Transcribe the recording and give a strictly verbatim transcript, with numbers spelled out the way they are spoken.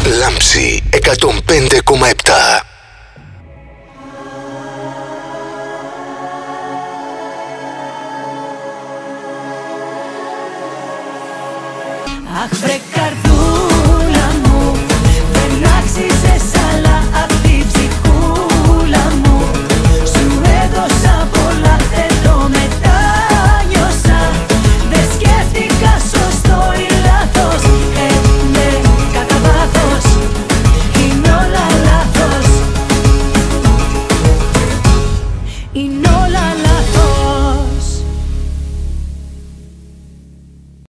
Λάμψη εκατόν πέντε κόμμα επτά. Αχ βρε καρδούλα μου, δεν άξιζες άλλα.